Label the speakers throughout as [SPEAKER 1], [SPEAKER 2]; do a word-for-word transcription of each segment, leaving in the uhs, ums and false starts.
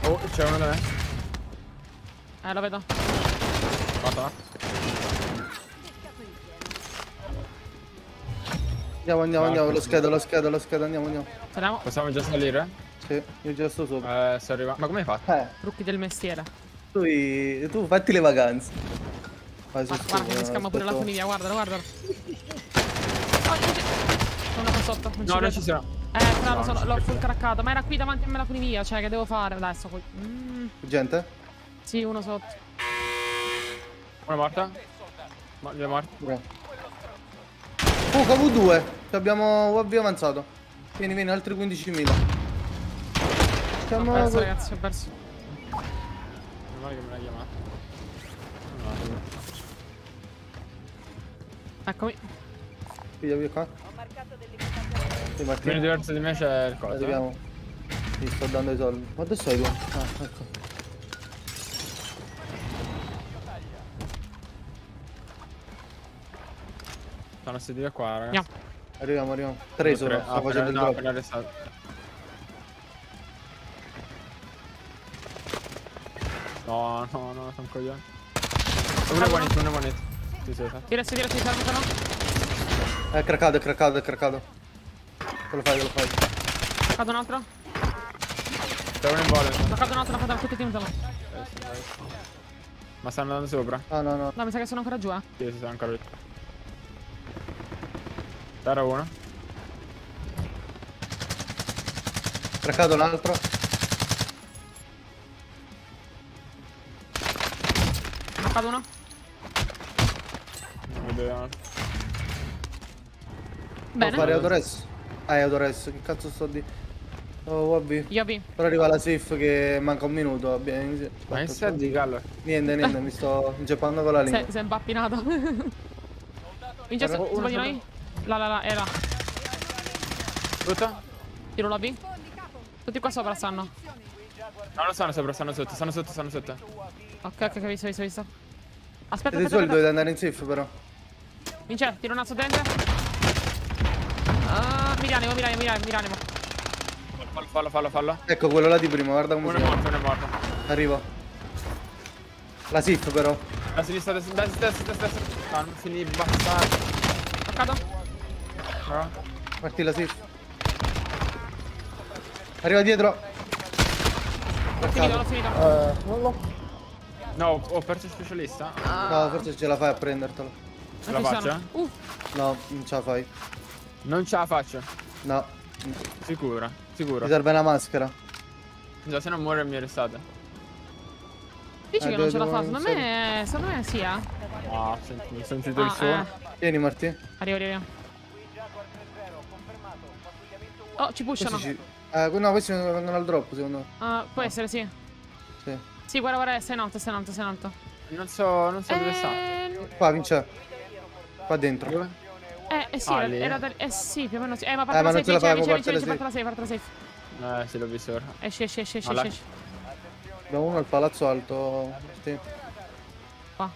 [SPEAKER 1] Oh, c'è uno da me.
[SPEAKER 2] Eh, lo vedo.
[SPEAKER 1] Fatto.
[SPEAKER 3] Andiamo, andiamo, andiamo, lo scheda, lo scheda, lo scheda, andiamo, andiamo.
[SPEAKER 2] Saliamo.
[SPEAKER 1] Possiamo già salire?
[SPEAKER 3] Sì, io già sto sopra.
[SPEAKER 1] Eh, sto arrivando. Ma come hai fatto?
[SPEAKER 3] Eh,
[SPEAKER 2] Trucchi del mestiere.
[SPEAKER 3] tu, tu fatti le vacanze. Vai su
[SPEAKER 2] Guarda, guarda che mi scamma pure la
[SPEAKER 3] aspetta.
[SPEAKER 2] famiglia, guardalo, guardalo. Oh, non c'è. Sono qua sotto, non ci
[SPEAKER 1] No, non
[SPEAKER 2] vedo.
[SPEAKER 1] ci sono.
[SPEAKER 2] Eh, bravo,
[SPEAKER 1] No,
[SPEAKER 2] sono-
[SPEAKER 1] non
[SPEAKER 2] l'ho
[SPEAKER 1] ci
[SPEAKER 2] full
[SPEAKER 1] vedo.
[SPEAKER 2] craccato, ma era qui davanti a me la funivia, cioè che devo fare? Adesso qui. Mm,
[SPEAKER 3] Gente?
[SPEAKER 2] sì, uno sotto.
[SPEAKER 1] Una morta? Ma due morti.
[SPEAKER 3] Bravo. Fuga V due. Abbiamo U A V avanzato. Vieni, vieni, altri quindicimila.
[SPEAKER 2] Ho
[SPEAKER 3] Siamo...
[SPEAKER 2] perso, ragazzi, ho perso.
[SPEAKER 1] Non male che me l'ha chiamato. No,
[SPEAKER 2] Eccomi.
[SPEAKER 3] Via, via qua. Sì,
[SPEAKER 1] meno
[SPEAKER 3] Martino.
[SPEAKER 1] diverso di me c'è il coso.
[SPEAKER 3] Arriviamo. Ti sto dando i soldi. Ma dove sei tu? Ah, ecco.
[SPEAKER 1] Stanno sedile qua, ragazzi.
[SPEAKER 2] Andiamo.
[SPEAKER 3] Arriviamo, arriviamo. Tre sono,
[SPEAKER 1] Ah,
[SPEAKER 3] sto
[SPEAKER 1] per-
[SPEAKER 3] facendo il
[SPEAKER 1] no,
[SPEAKER 3] drop.
[SPEAKER 1] appena arrestato. No, no, no, sono coglione. Una buonita, una buonita. Sì, sì, sì.
[SPEAKER 2] Tira, tira, tira, tira, no?
[SPEAKER 3] È craccato, è craccato, è craccato. Te lo fai, te lo fai.
[SPEAKER 2] Cado un altro.
[SPEAKER 1] C'è uno in volo.
[SPEAKER 2] Ho cado un altro, ho cado tutti i team. No,
[SPEAKER 1] Ma stanno andando sopra?
[SPEAKER 3] Ah, no, no.
[SPEAKER 2] mi sa che sono ancora giù, eh.
[SPEAKER 1] Sì, sì, sono ancora lì. C'era uno.
[SPEAKER 3] Craccato un altro.
[SPEAKER 2] Ho cado uno.
[SPEAKER 1] Non vedo.
[SPEAKER 3] Devo
[SPEAKER 2] Bene.
[SPEAKER 3] fare Autores. Ah, è Autores, che cazzo sto di... Oh, U A V.
[SPEAKER 2] Io B.
[SPEAKER 3] Però arriva la safe che manca un minuto. Abbiamo...
[SPEAKER 1] Ma che stai di gallo?
[SPEAKER 3] Niente, niente, mi sto inceppando con la lingua.
[SPEAKER 2] Sei, sei impappinato. Vincenzo,
[SPEAKER 1] Guarda,
[SPEAKER 2] sopra di
[SPEAKER 1] uno
[SPEAKER 2] noi? Là, là, là, è là.
[SPEAKER 1] Brutta?
[SPEAKER 2] Tiro la B. Tutti qua sopra stanno.
[SPEAKER 1] No, non stanno sopra, stanno sotto, stanno sotto, stanno sotto.
[SPEAKER 2] Ok, ok, ok, visto, visto, visto. Aspetta,
[SPEAKER 3] Siete
[SPEAKER 2] aspetta,
[SPEAKER 3] soli,
[SPEAKER 2] aspetta.
[SPEAKER 3] dovete andare in safe però.
[SPEAKER 2] Vincenzo, tiro un azzo dentro. Ah, mi rianimo, mi rianimo, mi rianimo, mi rianimo.
[SPEAKER 1] Fallo, fallo, fallo, fallo.
[SPEAKER 3] Ecco quello là di prima, guarda come
[SPEAKER 1] Uno
[SPEAKER 3] si
[SPEAKER 1] è
[SPEAKER 3] chiama.
[SPEAKER 1] morto, uno è morto.
[SPEAKER 3] Arrivo. La safe però.
[SPEAKER 1] La sinistra, destra, destra, destra, destra, destra. Ah, non finì, bastardo.
[SPEAKER 2] Ho cado.
[SPEAKER 1] No?
[SPEAKER 3] Parti la safe. Arriva dietro.
[SPEAKER 2] L'ho finito, l'ho finito.
[SPEAKER 3] Eh, non lo...
[SPEAKER 1] No, ho ho perso il specialista.
[SPEAKER 3] No, forse ce la fai a prendertelo.
[SPEAKER 1] Ce la
[SPEAKER 2] Non ci
[SPEAKER 1] faccio?
[SPEAKER 2] sono. Uh,
[SPEAKER 3] No, non ce la fai.
[SPEAKER 1] Non ce la faccio.
[SPEAKER 3] No.
[SPEAKER 1] Sicura,
[SPEAKER 3] Ti
[SPEAKER 1] sicuro.
[SPEAKER 3] serve una maschera.
[SPEAKER 1] Già, se non muore mi arrestate.
[SPEAKER 2] dici
[SPEAKER 3] Eh,
[SPEAKER 2] che non ce la fa?
[SPEAKER 3] devo-
[SPEAKER 2] Secondo me, secondo me sì, eh.
[SPEAKER 1] Ah, senti, ho sentito il
[SPEAKER 2] Ah,
[SPEAKER 1] suono.
[SPEAKER 2] eh.
[SPEAKER 3] Vieni Martì.
[SPEAKER 2] Arrivo, arrivo. Oh, ci pushano.
[SPEAKER 3] Questi ci... Eh, no, questi vengono al drop secondo me.
[SPEAKER 2] Ah, può essere, sì.
[SPEAKER 3] Sì.
[SPEAKER 2] Sì, guarda, guarda, sei in alto, sei in alto, sei in alto.
[SPEAKER 1] Non so, non so dove sta.
[SPEAKER 2] Eh,
[SPEAKER 3] Qua vince. Qua dentro.
[SPEAKER 1] Dove?
[SPEAKER 2] eh, eh sì,
[SPEAKER 1] Ah,
[SPEAKER 2] era,
[SPEAKER 1] lì?
[SPEAKER 2] era da... Eh sì, più o meno sì. Eh, ma
[SPEAKER 3] Eh,
[SPEAKER 2] parte
[SPEAKER 3] ma
[SPEAKER 2] la
[SPEAKER 3] non
[SPEAKER 2] safe,
[SPEAKER 3] ce la
[SPEAKER 2] vince,
[SPEAKER 3] fai,
[SPEAKER 2] vince,
[SPEAKER 3] parte
[SPEAKER 2] vince,
[SPEAKER 3] la
[SPEAKER 2] parte la safe, parte la safe.
[SPEAKER 1] Eh, sì, l'ho visto ora.
[SPEAKER 2] Esci, esci, esci, esci,
[SPEAKER 1] Alla-
[SPEAKER 2] esci.
[SPEAKER 3] Abbiamo uno al palazzo alto. Sì.
[SPEAKER 2] Qua.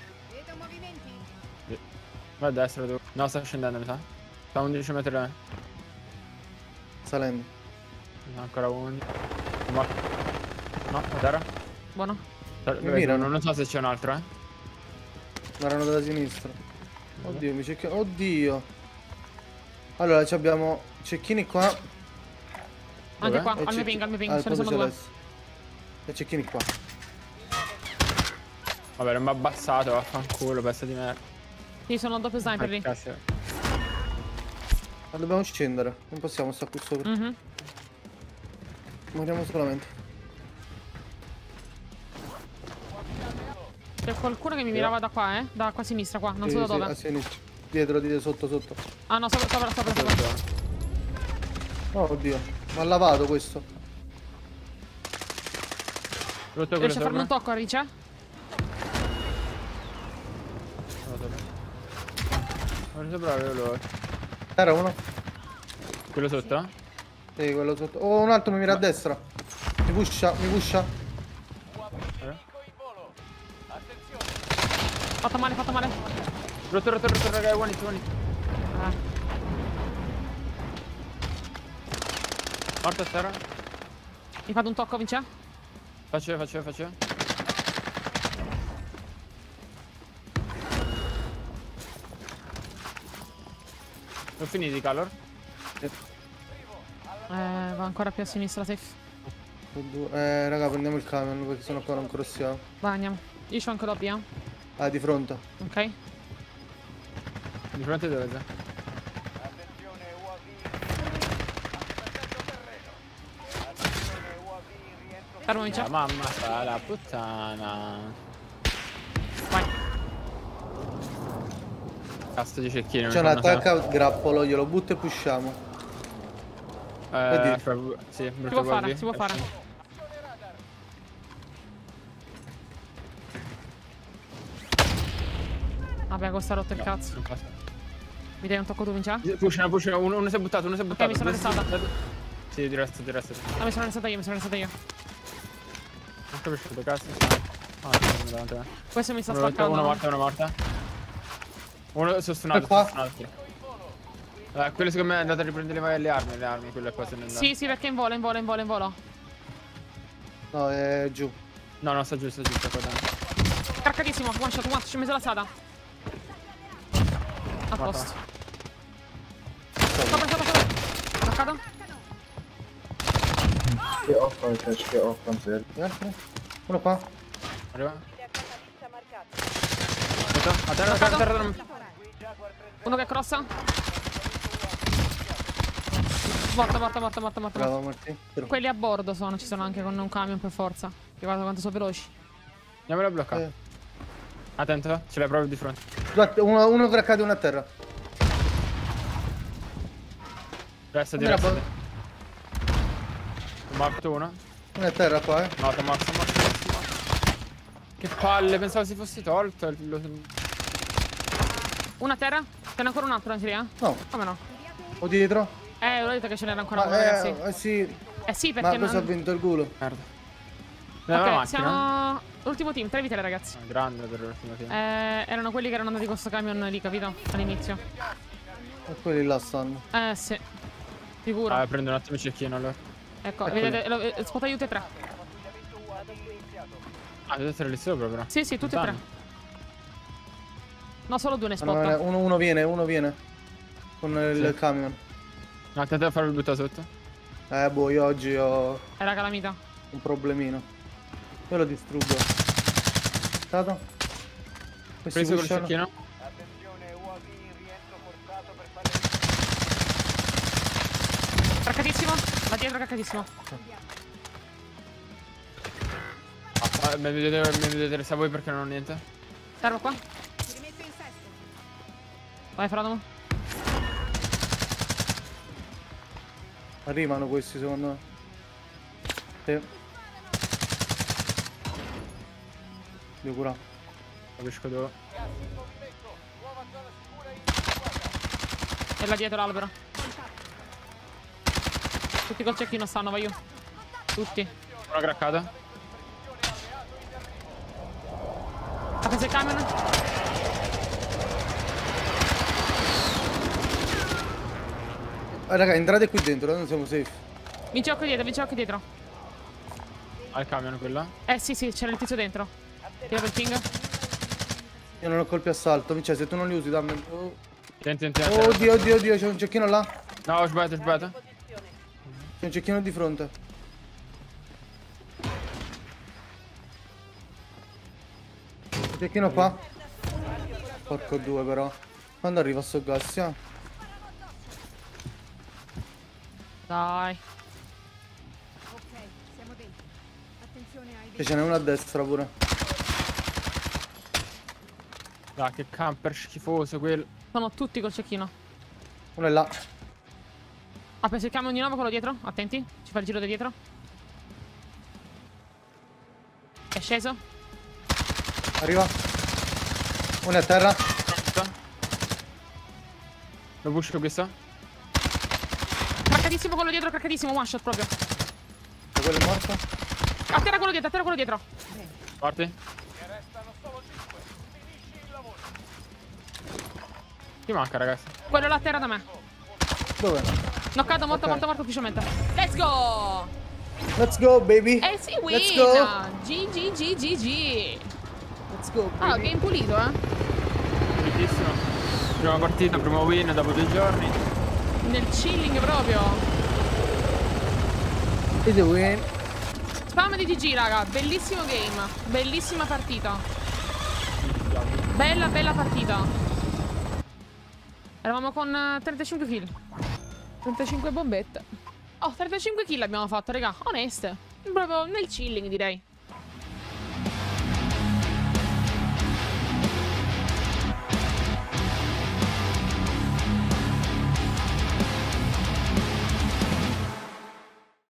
[SPEAKER 1] Va a destra tu. No, sta scendendo, mi sa. Sta a undici metri da me.
[SPEAKER 3] Salendo.
[SPEAKER 1] No, ancora undici. Morto. No, a terra.
[SPEAKER 2] Buono.
[SPEAKER 1] Mi
[SPEAKER 3] mirano.
[SPEAKER 1] Non so se c'è un altro, eh.
[SPEAKER 3] Erano dalla sinistra. Oddio, mi cerchi... Oddio. Allora, ci abbiamo cecchini qua.
[SPEAKER 2] Anche
[SPEAKER 1] Dov'è?
[SPEAKER 2] qua,
[SPEAKER 3] e
[SPEAKER 2] al mio
[SPEAKER 3] cecchi-
[SPEAKER 2] ping, al mio ping,
[SPEAKER 3] al
[SPEAKER 2] ce ne sono
[SPEAKER 3] punto
[SPEAKER 2] due.
[SPEAKER 3] celeste. E cecchini qua.
[SPEAKER 1] Vabbè, non mi ha abbassato, vaffanculo, pezzo di merda.
[SPEAKER 2] Sì, sono doppio sniper lì.
[SPEAKER 1] Cazzo.
[SPEAKER 3] Ma dobbiamo scendere. Non possiamo stare qui sopra.
[SPEAKER 2] Mhm.
[SPEAKER 3] Moriamo solamente.
[SPEAKER 2] C'è qualcuno che mi mirava da qua, eh? Da qua a sinistra, qua, non
[SPEAKER 3] Sì,
[SPEAKER 2] so da
[SPEAKER 3] sì,
[SPEAKER 2] dove.
[SPEAKER 3] a sinistra. Dietro, dietro, sotto, sotto.
[SPEAKER 2] Ah no, sopra, sopra, sopra, sopra.
[SPEAKER 3] Oh, oddio. Mi ha lavato questo.
[SPEAKER 1] Brutto quello
[SPEAKER 2] Riesci a farmi
[SPEAKER 1] sopra.
[SPEAKER 2] un tocco, Rice?
[SPEAKER 1] Quello sopra avevo
[SPEAKER 3] Era uno?
[SPEAKER 1] quello sotto?
[SPEAKER 3] Sì, quello sotto. Oh, un altro mi mira a destra. Mi pusha, mi pusha.
[SPEAKER 2] Fatto male, fatto male.
[SPEAKER 1] Rotto, rotto, rotto, raga, one hit, one hit.
[SPEAKER 2] Ah.
[SPEAKER 1] Morto a terra.
[SPEAKER 2] Mi fate un tocco, Vince?
[SPEAKER 1] Faccio, faccio, faccio. Sono finiti, Calor?
[SPEAKER 2] Eh, va ancora più a sinistra, safe.
[SPEAKER 3] Eh, raga, prendiamo il camion perché sennò qua non crossiamo.
[SPEAKER 2] Vai, andiamo. Io c'ho anche doppia.
[SPEAKER 3] Ah, di fronte.
[SPEAKER 2] Ok.
[SPEAKER 1] Di fronte dove sei?
[SPEAKER 2] Fermami,
[SPEAKER 1] La
[SPEAKER 2] c'è.
[SPEAKER 1] mamma sta la puttana.
[SPEAKER 2] Vai.
[SPEAKER 1] Cazzo di cecchino.
[SPEAKER 3] C'è un attacco, grappolo, glielo butto e pushiamo.
[SPEAKER 1] Eh,
[SPEAKER 3] Vedi?
[SPEAKER 1] fra- sì,
[SPEAKER 2] Si
[SPEAKER 1] brutto
[SPEAKER 2] può fare,
[SPEAKER 1] così.
[SPEAKER 2] si può fare. Vabbè, questo ha rotto il
[SPEAKER 1] No,
[SPEAKER 2] cazzo.
[SPEAKER 1] non passa.
[SPEAKER 2] Mi dai un tocco tu, Vincia?
[SPEAKER 1] Pushano, pushano, uno, uno si è buttato, uno si è buttato.
[SPEAKER 2] mi sono
[SPEAKER 1] Due si sono
[SPEAKER 2] restata.
[SPEAKER 1] buttati. Sì, di resto, di resto.
[SPEAKER 2] Ah, mi sono restata io, mi sono restata io.
[SPEAKER 1] Non capisco dove cazzo. Ah, no, davanti a me.
[SPEAKER 2] Questo mi sta
[SPEAKER 1] Uno morto,
[SPEAKER 2] spaccando.
[SPEAKER 1] uno morta, uno morta. Uno sostenuto,
[SPEAKER 3] E qua?
[SPEAKER 1] sostenuto. Eh, quello secondo me è andato a riprendere le, le armi, le armi, quelle qua se ne è andato.
[SPEAKER 2] Sì, sì, perché in volo, in volo, in volo, in volo.
[SPEAKER 3] No, è giù.
[SPEAKER 1] No, no, sta giù, sta giù, sta qua dentro.
[SPEAKER 2] Craccatissimo, one shot, one shot, ci ho messo l'alzata. A posto. Sopra, sopra, sopra. Craccato?
[SPEAKER 4] Che ho con il che ho con zero.
[SPEAKER 3] Gli altri? Uno qua.
[SPEAKER 1] Arriva. Aspetta, a terra, a terra, a terra, a terra.
[SPEAKER 2] Uno che crossa. Morto, morto, morto, morto, morto.
[SPEAKER 3] Bravo, Martì.
[SPEAKER 2] Quelli a bordo sono, ci sono anche con un camion per forza. Che guarda quanto sono veloci.
[SPEAKER 1] Andiamolo a bloccare.
[SPEAKER 3] Eh.
[SPEAKER 1] Attento, ce l'hai proprio di fronte.
[SPEAKER 3] Due a- Uno, uno craccato e uno a terra.
[SPEAKER 1] Resta di
[SPEAKER 3] Uno
[SPEAKER 1] resto.
[SPEAKER 3] era
[SPEAKER 1] Ho morto uno.
[SPEAKER 3] Uno a terra qua, eh.
[SPEAKER 1] No, t'ho morto, t'ho morto, t'ho morto, t'ho morto. Che palle, pensavo si fosse tolto. il- lo-
[SPEAKER 2] Uno a terra? Ce n'è ancora un altro in teoria?
[SPEAKER 3] No,
[SPEAKER 2] Come no?
[SPEAKER 3] o dietro.
[SPEAKER 2] Eh, ho detto che ce n'era ancora uno,
[SPEAKER 3] Ma,
[SPEAKER 2] ragazzi.
[SPEAKER 3] eh, eh, sì.
[SPEAKER 2] Eh sì,
[SPEAKER 3] Ma
[SPEAKER 2] perché
[SPEAKER 3] cosa ha
[SPEAKER 2] non...
[SPEAKER 3] vinto il culo?
[SPEAKER 1] Merda. Nella
[SPEAKER 2] Ok,
[SPEAKER 1] macchina?
[SPEAKER 2] siamo... Ultimo team, tre vite ragazzi.
[SPEAKER 1] Ah, grande per l'ultimo team.
[SPEAKER 2] Eh, erano quelli che erano andati con questo camion lì, capito? All'inizio.
[SPEAKER 3] E quelli là stanno.
[SPEAKER 2] Eh sì. Sicuro.
[SPEAKER 1] Ah, prendo un attimo il cecchino allora.
[SPEAKER 2] Ecco,
[SPEAKER 3] eccoli.
[SPEAKER 2] vedete, lo- eh, spot aiuto e tre.
[SPEAKER 1] Ah, deve essere lì sopra però.
[SPEAKER 2] Sì, sì, tutti e tre.
[SPEAKER 1] Lontano.
[SPEAKER 2] No, solo due ne
[SPEAKER 3] Ah, no, eh,
[SPEAKER 2] spot.
[SPEAKER 3] uno, uno viene, uno viene. Con il
[SPEAKER 1] Sì.
[SPEAKER 3] camion.
[SPEAKER 1] No, attento a farlo buttare sotto.
[SPEAKER 3] Eh, boh, io oggi ho
[SPEAKER 2] È la calamita.
[SPEAKER 3] un problemino. Io lo distruggo. Stato? Questi
[SPEAKER 1] Preso col
[SPEAKER 3] pushano.
[SPEAKER 1] cecchino.
[SPEAKER 2] Craccatissimo. Da dietro craccatissimo.
[SPEAKER 1] Ah, mi vedete, mi vedete se voi perché non ho niente.
[SPEAKER 2] Fermo qua. Vai, Frodomo.
[SPEAKER 3] Arrivano questi secondo me. Sì. Devo curare.
[SPEAKER 1] Capisco dove.
[SPEAKER 2] E là dietro l'albero. Tutti col cecchino stanno, vai io. Tutti.
[SPEAKER 1] Una craccata.
[SPEAKER 2] Ha preso il camion.
[SPEAKER 3] Eh, raga, entrate qui dentro, noi non siamo safe.
[SPEAKER 2] Vinci occhio dietro, vinci occhio dietro.
[SPEAKER 1] Al camion quella.
[SPEAKER 2] Eh sì, sì, c'era il tizio dentro. Tira per il ping.
[SPEAKER 3] Io non ho colpi assalto, cioè se tu non li usi dammi. Oh.
[SPEAKER 1] Tieni, tieni, tieni.
[SPEAKER 3] Oh, oddio, oddio, oddio, c'è un cecchino là.
[SPEAKER 1] No, ho sbagliato, ho sbagliato.
[SPEAKER 3] C'è un cecchino di fronte. Un cecchino qua. Porco due però. Quando arriva sto gas? Ah?
[SPEAKER 2] Dai.
[SPEAKER 5] Ok, siamo dentro. Attenzione ai
[SPEAKER 3] E ce n'è uno a destra pure.
[SPEAKER 1] Dai, che camper schifoso quello.
[SPEAKER 2] Sono tutti col cecchino.
[SPEAKER 3] Uno è là.
[SPEAKER 2] Ha preso il camion di nuovo, quello dietro. Attenti. Ci fa il giro da dietro. È sceso.
[SPEAKER 3] Arriva. Uno è a terra.
[SPEAKER 1] Lo pusho questo.
[SPEAKER 2] Craccatissimo quello dietro, craccatissimo. One shot proprio.
[SPEAKER 3] E quello è morto.
[SPEAKER 2] A terra quello dietro, a terra quello dietro.
[SPEAKER 1] Morti. Chi manca ragazzi?
[SPEAKER 2] Quello là a terra da me.
[SPEAKER 3] Dove?
[SPEAKER 2] Knoccato, morto,
[SPEAKER 3] Ok.
[SPEAKER 2] morto, morto ufficialmente. Let's go!
[SPEAKER 3] Let's go, baby.
[SPEAKER 2] Eh si
[SPEAKER 3] Let's
[SPEAKER 2] win!
[SPEAKER 3] go.
[SPEAKER 2] G G G G G.
[SPEAKER 3] Let's go,
[SPEAKER 2] Ah,
[SPEAKER 3] baby.
[SPEAKER 2] game pulito, eh.
[SPEAKER 1] Bellissimo. Prima partita, primo win dopo due giorni.
[SPEAKER 2] Nel chilling proprio.
[SPEAKER 3] It's a win.
[SPEAKER 2] Spam di G G, raga. Bellissimo game. Bellissima partita. Bella, bella partita. Eravamo con eh, trentacinque kill. trentacinque bombette. Oh, trentacinque kill abbiamo fatto, raga. Oneste. Proprio nel chilling, direi.